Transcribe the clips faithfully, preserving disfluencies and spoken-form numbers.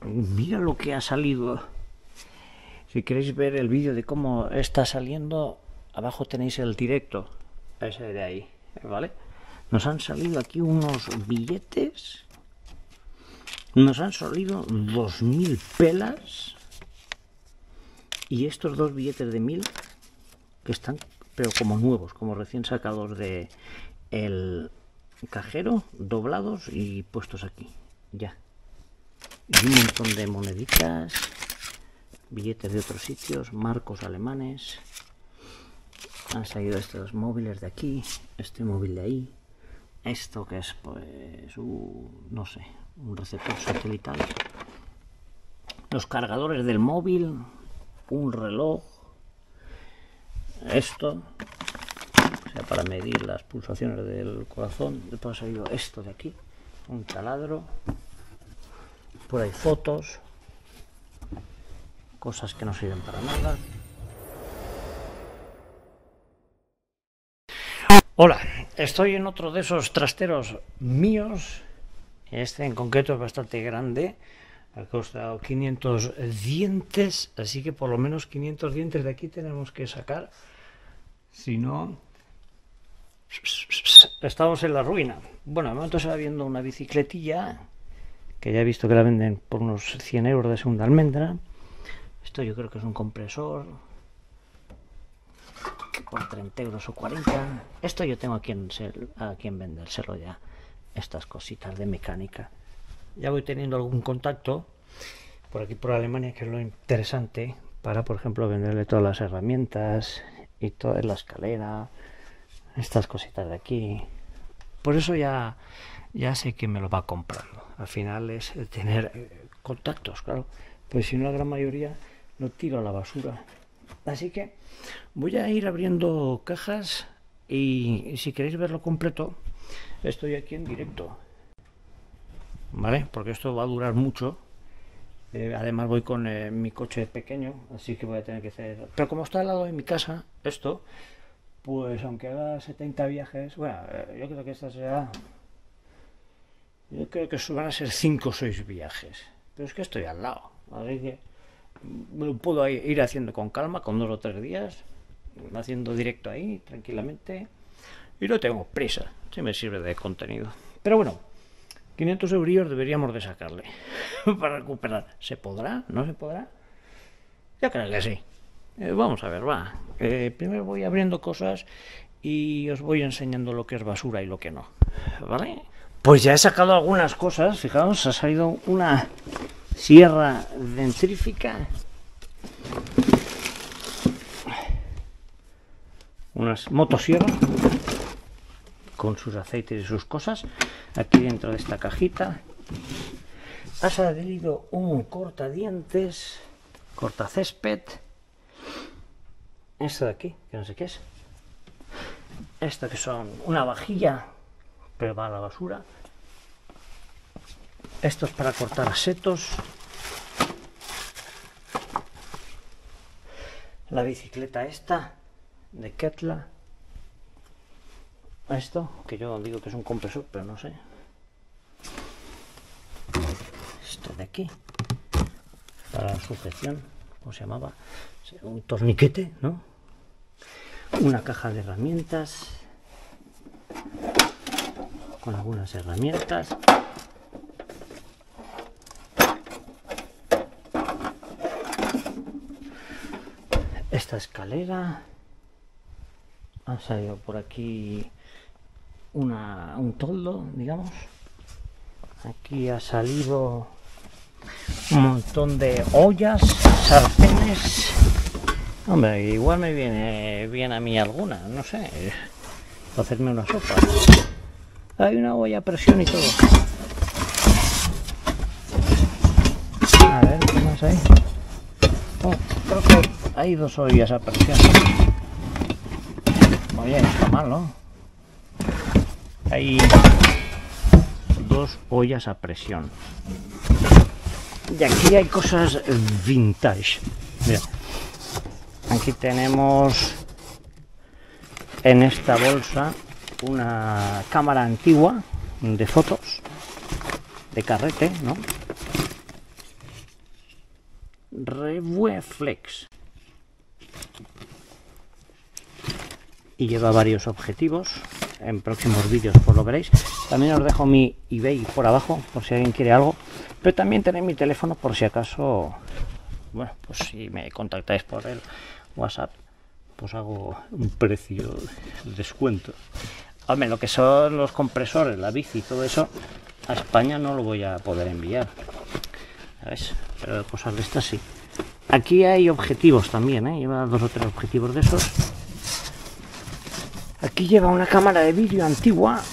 Mira lo que ha salido. Si queréis ver el vídeo de cómo está saliendo, abajo tenéis el directo, ese de ahí, ¿vale? Nos han salido aquí unos billetes, nos han salido dos mil pelas, y estos dos billetes de mil que están, pero como nuevos, como recién sacados de el cajero, doblados y puestos aquí, ya. Y un montón de moneditas, billetes de otros sitios, marcos alemanes. Han salido estos móviles de aquí, este móvil de ahí, esto que es pues un, no sé, un receptor satelital, los cargadores del móvil, un reloj, esto, o sea, para medir las pulsaciones del corazón. Después ha salido esto de aquí, un taladro, por ahí fotos, cosas que no sirven para nada. Hola, estoy en otro de esos trasteros míos. Este en concreto es bastante grande, ha costado quinientos dientes, así que por lo menos quinientos dientes de aquí tenemos que sacar, si no estamos en la ruina. Bueno, de momento se va viendo una bicicletilla que ya he visto que la venden por unos cien euros de segunda almendra. Esto yo creo que es un compresor por treinta euros o cuarenta. Esto yo tengo a quien, a quien vendérselo ya, estas cositas de mecánica. Ya voy teniendo algún contacto por aquí por Alemania, que es lo interesante, para por ejemplo venderle todas las herramientas y toda la escalera, estas cositas de aquí. Por eso ya, ya sé que me lo va comprando. Al final es tener eh, contactos, claro, pues si no la gran mayoría lo tiro a la basura. Así que voy a ir abriendo cajas y, y si queréis verlo completo, estoy aquí en directo, ¿vale? Porque esto va a durar mucho. Eh, además voy con eh, mi coche pequeño, así que voy a tener que hacer... Pero como está al lado de mi casa, esto, pues aunque haga setenta viajes, bueno, eh, yo creo que esta será... Yo creo que van a ser cinco o seis viajes. Pero es que estoy al lado, así que me lo puedo ir haciendo con calma, con dos o tres días, haciendo directo ahí, tranquilamente. Y no tengo prisa, si me sirve de contenido. Pero bueno, quinientos euros deberíamos de sacarle para recuperar. ¿Se podrá? ¿No se podrá? Yo creo que sí. Eh, vamos a ver, va. Eh, primero voy abriendo cosas y os voy enseñando lo que es basura y lo que no, ¿vale? Pues ya he sacado algunas cosas. Fijaos, ha salido una sierra dentrífica, unas motosierras con sus aceites y sus cosas. Aquí dentro de esta cajita ha salido un cortadientes, cortacésped, esto de aquí, que no sé qué es, esto que son una vajilla, pero va a la basura. Esto es para cortar setos. La bicicleta esta de Ketla. Esto, que yo digo que es un compresor, pero no sé. Esto de aquí, para la sujeción, ¿cómo se llamaba? Un torniquete, ¿no? Una caja de herramientas, con algunas herramientas. Esta escalera. Ha salido por aquí una, un toldo, digamos. Aquí ha salido un montón de ollas, sartenes. Hombre, igual me viene bien a mí alguna, no sé, para hacerme una sopa. Hay una olla a presión y todo. A ver, ¿qué más hay? Oh, creo que hay dos ollas a presión. Oye, no está mal, ¿no? Hay dos ollas a presión. Y aquí hay cosas vintage. Mira, aquí tenemos en esta bolsa una cámara antigua de fotos, de carrete, ¿no? Revueflex. Y lleva varios objetivos. En próximos vídeos pues lo veréis. También os dejo mi eBay por abajo por si alguien quiere algo, pero también tenéis mi teléfono por si acaso, bueno, pues si me contactáis por el WhatsApp pues hago un precio de descuento. Hombre, lo que son los compresores, la bici y todo eso, a España no lo voy a poder enviar, ¿sabes? Pero cosas de estas sí. Aquí hay objetivos también, ¿eh? Lleva dos o tres objetivos de esos. Aquí lleva una cámara de vídeo antigua.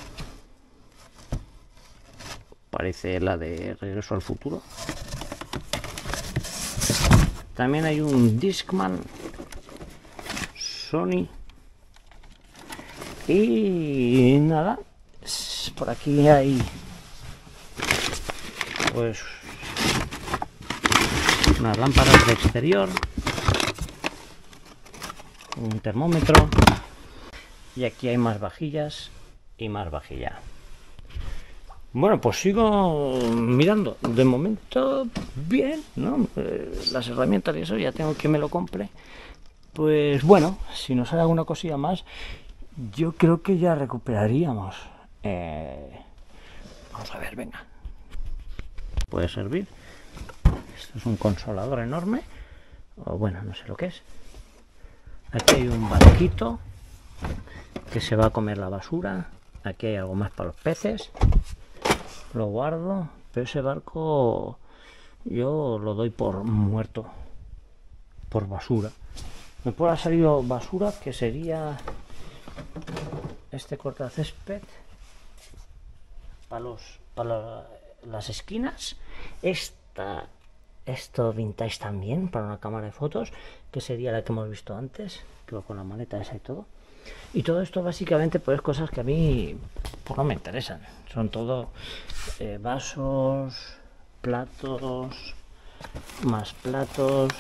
Parece la de Regreso al Futuro. También hay un Discman Sony. Y nada, por aquí hay pues unas lámparas de exterior, un termómetro. Y aquí hay más vajillas y más vajilla. Bueno, pues sigo mirando. De momento, bien, ¿no? Eh, las herramientas y eso, ya tengo que me lo compre. Pues bueno, si nos sale alguna cosilla más, yo creo que ya recuperaríamos. Eh, vamos a ver, venga. Puede servir. Esto es un consolador enorme. O bueno, no sé lo que es. Aquí hay un barquito que se va a comer la basura. Aquí hay algo más para los peces. Lo guardo, pero ese barco yo lo doy por muerto, por basura. Me puede haber salido basura, que sería este cortacésped para los para las esquinas. Esta esto vintage también para una cámara de fotos, que sería la que hemos visto antes, que va con la maleta esa y todo. Y todo esto básicamente pues cosas que a mí pues, no me interesan. Son todo eh, vasos, platos, más platos,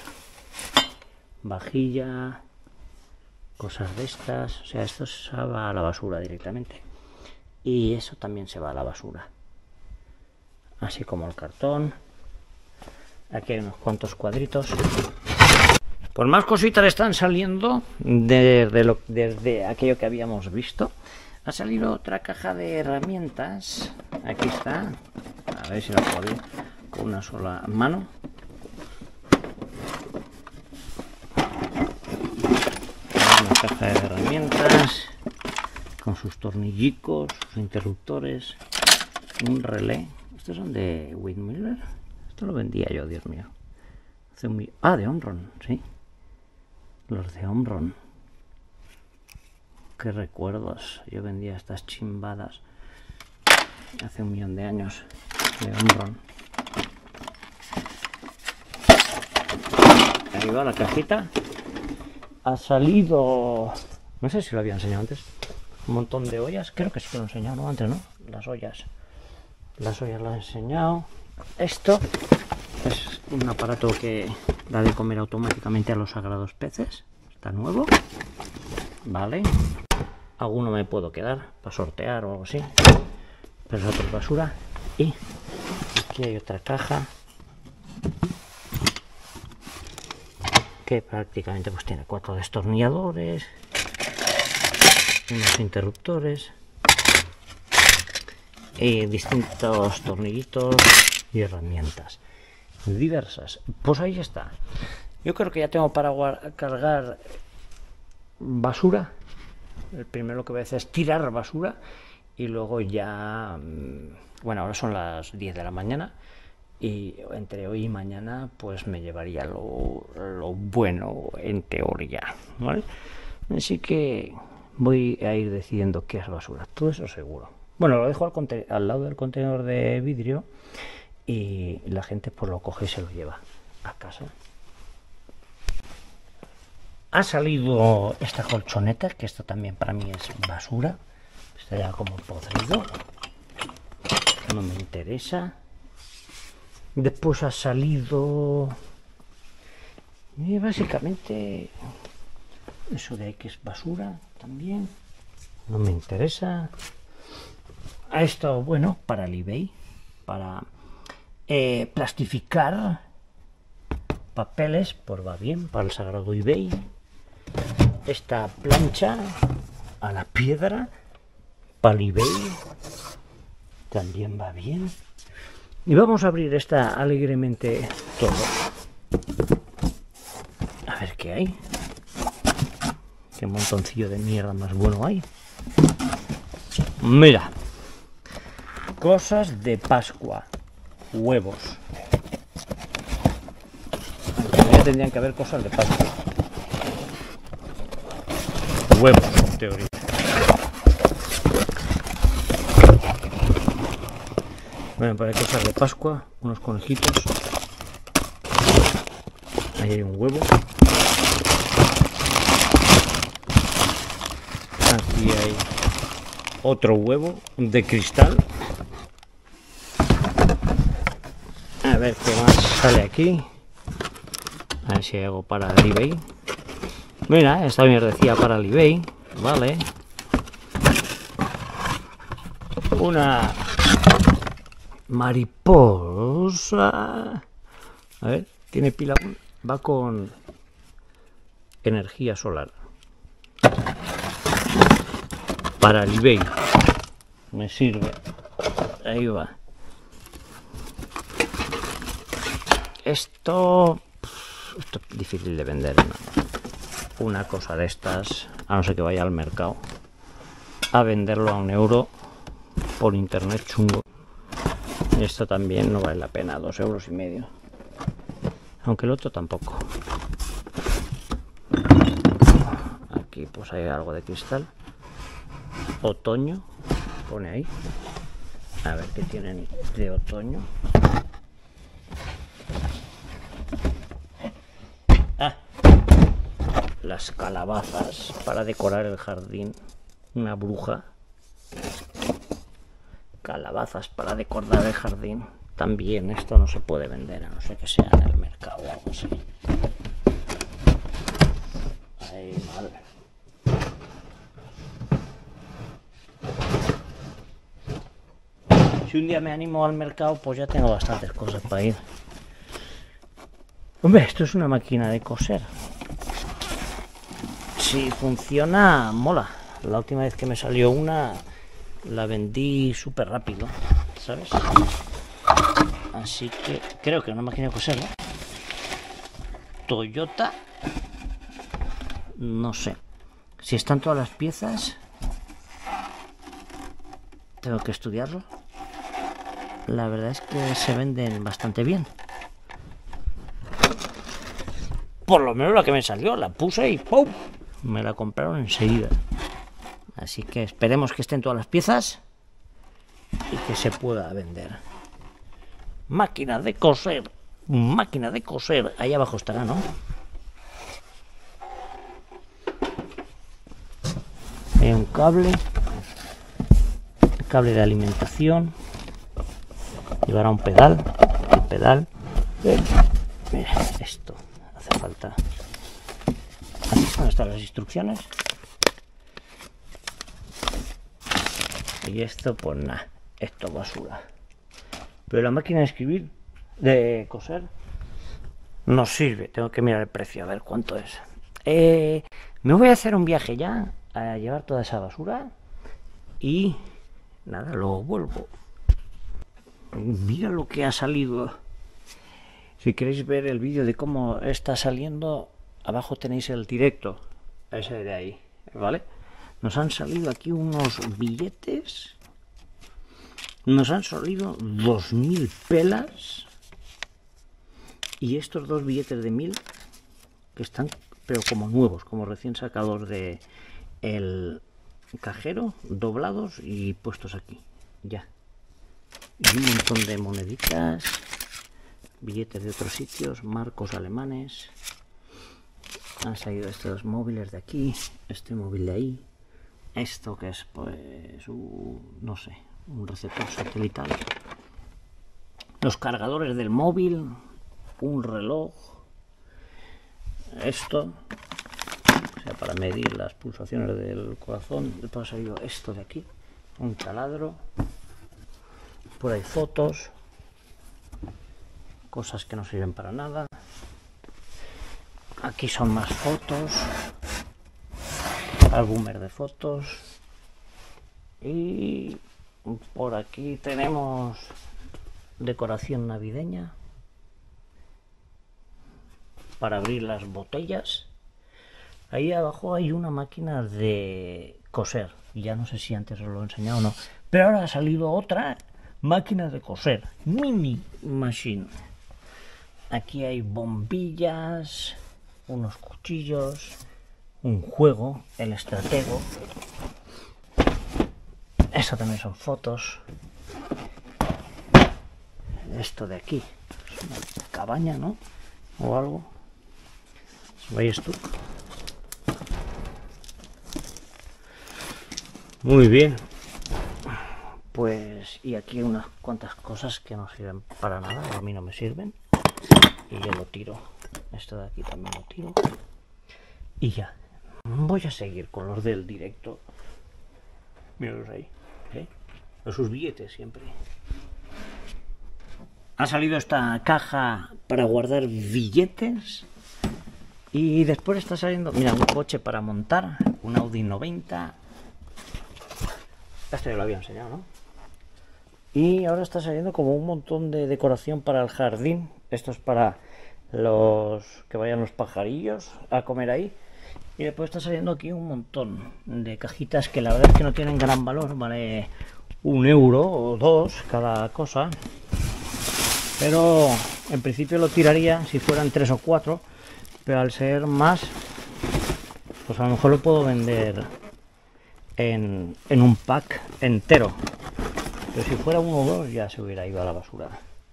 vajilla, cosas de estas. O sea, esto se va a la basura directamente. Y eso también se va a la basura. Así como el cartón. Aquí hay unos cuantos cuadritos. Pues más cositas están saliendo desde, lo, desde aquello que habíamos visto. Ha salido otra caja de herramientas. Aquí está. A ver si la puedo abrir con una sola mano. Una caja de herramientas con sus tornillicos, sus interruptores, un relé. Estos son de Windmiller. Esto lo vendía yo, Dios mío. Hace un... Ah, de Omron, sí. Los de Omron. Qué recuerdos. Yo vendía estas chimbadas hace un millón de años. De Omron. Ahí va la cajita. Ha salido... No sé si lo había enseñado antes. Un montón de ollas. Creo que sí que lo he enseñado, ¿no? Antes, ¿no? Las ollas. Las ollas las he enseñado. Esto es un aparato que da de comer automáticamente a los sagrados peces. Está nuevo. Vale. Alguno me puedo quedar para sortear o algo así. Pero es otra basura. Y aquí hay otra caja que prácticamente pues tiene cuatro destornilladores, unos interruptores y distintos tornillitos y herramientas diversas. Pues ahí está. Yo creo que ya tengo para cargar basura. El primero que voy a hacer es tirar basura y luego ya, bueno, ahora son las diez de la mañana y entre hoy y mañana pues me llevaría lo, lo bueno en teoría, ¿vale? Así que voy a ir decidiendo qué es basura, todo eso seguro. Bueno, lo dejo al, al lado del contenedor de vidrio y la gente pues lo coge y se lo lleva a casa. Ha salido esta colchoneta, que esto también para mí es basura. Está ya como podrido. No me interesa. Después ha salido... Y básicamente... Eso de ahí que es basura también. No me interesa. Ha estado bueno para el eBay. Para eh, plastificar papeles, pues va bien para el sagrado eBay. Esta plancha a la piedra para el eBay también va bien. Y vamos a abrir esta alegremente todo. A ver qué hay. Qué montoncillo de mierda más bueno hay. Mira, cosas de Pascua, huevos. Ya tendrían que haber cosas de Pascua. Huevos, en teoría. Bueno, para cosas de Pascua, unos conejitos. Ahí hay un huevo. Aquí hay otro huevo de cristal. A ver qué más sale aquí. A ver si hay algo para el eBay. Mira, esta mierdecilla para el eBay. Vale. Una mariposa. A ver, tiene pila. Va con energía solar. Para el eBay. Me sirve. Ahí va. Esto, esto es difícil de vender, ¿no? Una cosa de estas, a no ser que vaya al mercado a venderlo a un euro por internet chungo. Esto también no vale la pena, dos euros y medio. Aunque el otro tampoco. Aquí pues hay algo de cristal. Otoño, pone ahí. A ver qué tienen de otoño. Ah, las calabazas para decorar el jardín. Una bruja. Calabazas para decorar el jardín. También esto no se puede vender, a no ser que sea en el mercado o algo así. Ahí, mal. Si un día me animo al mercado, pues ya tengo bastantes cosas para ir. Hombre, esto es una máquina de coser. Si funciona, mola. La última vez que me salió una, la vendí súper rápido, ¿sabes? Así que creo que es una máquina de coser, ¿no? Toyota. No sé. Si están todas las piezas, tengo que estudiarlo. La verdad es que se venden bastante bien. Por lo menos la que me salió, la puse y ¡pum! Me la compraron enseguida. Así que esperemos que estén todas las piezas y que se pueda vender. Máquina de coser. Máquina de coser. Ahí abajo estará, ¿no? Hay un cable. Cable de alimentación. Llevará un pedal. El pedal. Mira, esto. Hace falta. ¿Dónde están las instrucciones? Y esto, pues nada. Esto es basura. Pero la máquina de escribir, de coser, no sirve. Tengo que mirar el precio, a ver cuánto es. Eh, me voy a hacer un viaje ya a llevar toda esa basura y nada, luego vuelvo. Mira lo que ha salido. Si queréis ver el vídeo de cómo está saliendo, abajo tenéis el directo, ese de ahí, ¿vale? Nos han salido aquí unos billetes. Nos han salido dos mil pelas. Y estos dos billetes de mil que están, pero como nuevos, como recién sacados de el cajero, doblados y puestos aquí. Ya. Y un montón de moneditas, billetes de otros sitios, marcos alemanes. Han salido estos móviles de aquí, este móvil de ahí. Esto que es, pues, un, no sé, un receptor satelital. Los cargadores del móvil, un reloj. Esto, o sea, para medir las pulsaciones del corazón. Después ha salido esto de aquí, un taladro. Por ahí fotos, cosas que no sirven para nada. Aquí son más fotos, álbumes de fotos, y por aquí tenemos decoración navideña para abrir las botellas. Ahí abajo hay una máquina de coser, ya no sé si antes os lo he enseñado o no, pero ahora ha salido otra máquina de coser, mini machine. Aquí hay bombillas, unos cuchillos, un juego, el estratego. Eso también son fotos. Esto de aquí es una cabaña, ¿no? O algo. ¿Veis tú? Muy bien. Pues, y aquí unas cuantas cosas que no sirven para nada, a mí no me sirven. Y yo lo tiro. Esto de aquí también lo tiro. Y ya. Voy a seguir con los del directo. Míralos ahí. ¿Eh? Sus billetes siempre. Ha salido esta caja para guardar billetes. Y después está saliendo, mira, un coche para montar. Un Audi noventa. Esto ya lo había enseñado, ¿no? Y ahora está saliendo como un montón de decoración para el jardín. Esto es para los que vayan los pajarillos a comer ahí. Y después está saliendo aquí un montón de cajitas que la verdad es que no tienen gran valor. Vale un euro o dos cada cosa. Pero en principio lo tiraría si fueran tres o cuatro. Pero al ser más, pues a lo mejor lo puedo vender en, en un pack entero. Pero si fuera uno o dos ya se hubiera ido a la basura.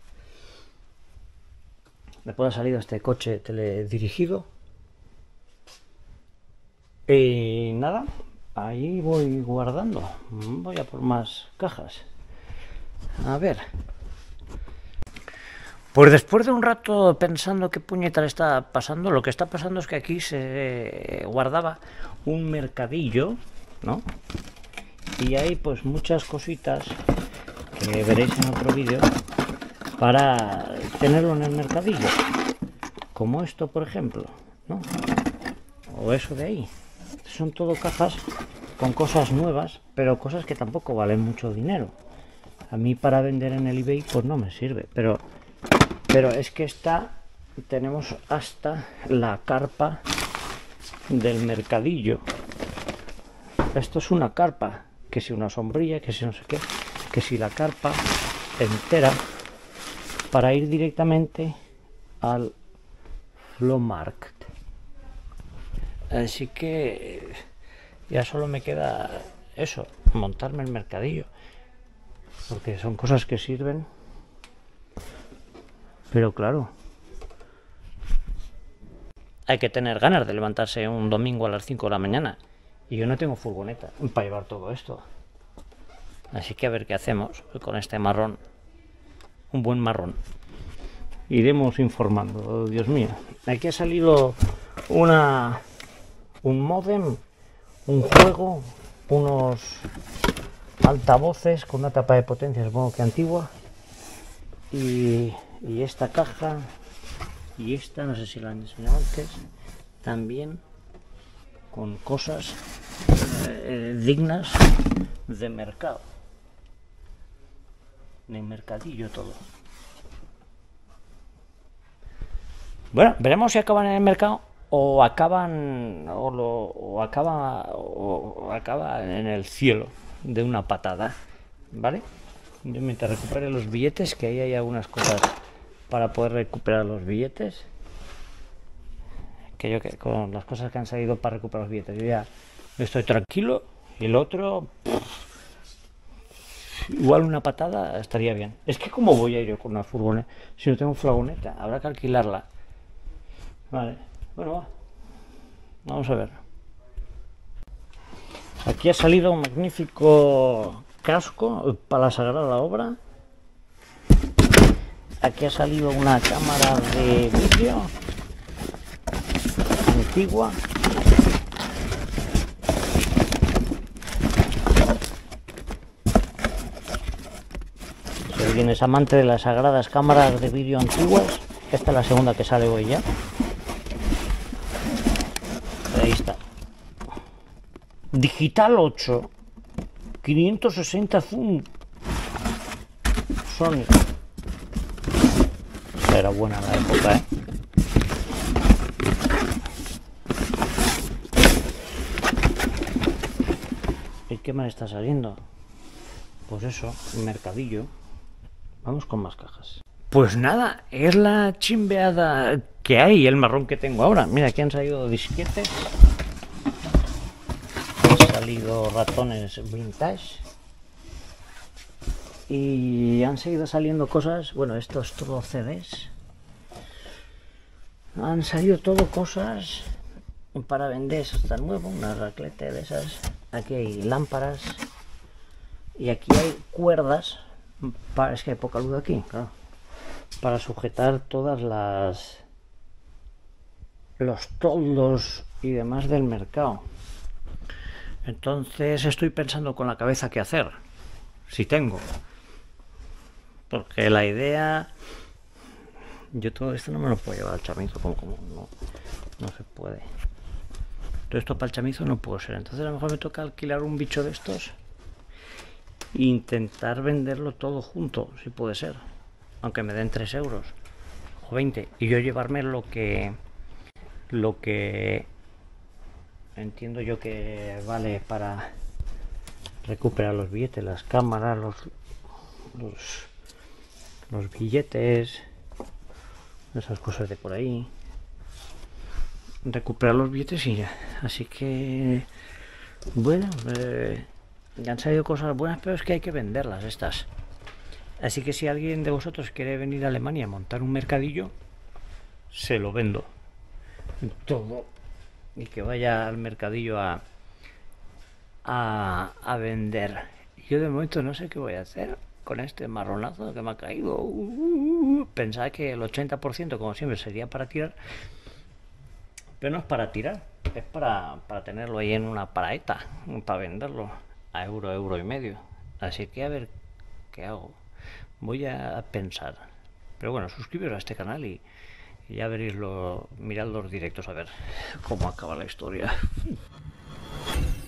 Después ha salido este coche teledirigido. Y nada, ahí voy guardando. Voy a por más cajas. A ver. Pues después de un rato pensando qué puñeta le está pasando, lo que está pasando es que aquí se guardaba un mercadillo, ¿no? Y hay pues muchas cositas que veréis en otro vídeo para tenerlo en el mercadillo. Como esto, por ejemplo, ¿no? O eso de ahí. Son todo cajas con cosas nuevas, pero cosas que tampoco valen mucho dinero. A mí para vender en el eBay pues no me sirve, pero, pero es que está, tenemos hasta la carpa del mercadillo. Esto es una carpa, que si una sombrilla, que si no sé qué, que si la carpa entera para ir directamente al Flohmarkt. Así que ya solo me queda eso, montarme el mercadillo, porque son cosas que sirven, pero claro, hay que tener ganas de levantarse un domingo a las cinco de la mañana y yo no tengo furgoneta para llevar todo esto, así que a ver qué hacemos con este marrón, un buen marrón. Iremos informando. Oh, Dios mío, aquí ha salido una un módem, un juego, unos altavoces con una tapa de potencia, supongo que antigua, y, y esta caja, y esta, no sé si la han enseñado antes, también con cosas eh, dignas de mercado, de mercadillo todo. Bueno, veremos si acaban en el mercado o acaban o, lo, o acaba o acaba en el cielo de una patada, ¿vale? Yo mientras recupere los billetes, que ahí hay algunas cosas para poder recuperar los billetes, que yo que con las cosas que han salido para recuperar los billetes yo ya estoy tranquilo, y el otro pff, igual una patada estaría bien. Es que cómo voy a ir yo con una furgoneta si no tengo furgoneta, habrá que alquilarla. Vale, bueno, va. Vamos a ver. Aquí ha salido un magnífico casco para la Sagrada Obra. Aquí ha salido una cámara de vídeo antigua. Si alguien es amante de las sagradas cámaras de vídeo antiguas, esta es la segunda que sale hoy ya. Ahí está. Digital ocho. quinientos sesenta zoom. Sony. Era buena la época, ¿eh? ¿Y qué más está saliendo? Pues eso, mercadillo. Vamos con más cajas. Pues nada, es la chimbeada que hay, el marrón que tengo ahora. Mira, aquí han salido disquetes. Han salido ratones vintage. Y han seguido saliendo cosas, bueno, estos todos C Ds. Han salido todo cosas para vender. Eso está nuevo, una racleta de esas. Aquí hay lámparas. Y aquí hay cuerdas. Para, es que hay poca luz aquí, claro. Para sujetar todas las... los toldos y demás del mercado. Entonces estoy pensando con la cabeza qué hacer. Si tengo. Porque la idea, yo todo esto no me lo puedo llevar al chamizo, como, como no, no se puede. Todo esto para el chamizo no puede ser. Entonces a lo mejor me toca alquilar un bicho de estos e intentar venderlo todo junto, si puede ser. Aunque me den tres euros o veinte. Y yo llevarme lo que, lo que entiendo yo que vale para recuperar los billetes, las cámaras, los... los los billetes, esas cosas de por ahí, recuperar los billetes y ya. Así que bueno, eh, ya han salido cosas buenas, pero es que hay que venderlas estas. Así que si alguien de vosotros quiere venir a Alemania a montar un mercadillo, se lo vendo todo y que vaya al mercadillo a a, a vender. Yo de momento no sé qué voy a hacer con este marronazo que me ha caído. Uh, uh, pensaba que el ochenta por ciento, como siempre, sería para tirar, pero no es para tirar, es para, para tenerlo ahí en una paraeta, para venderlo a euro, euro y medio. Así que a ver qué hago. Voy a pensar. Pero bueno, suscribiros a este canal y, y ya veréis, lo, mirad los directos a ver cómo acaba la historia.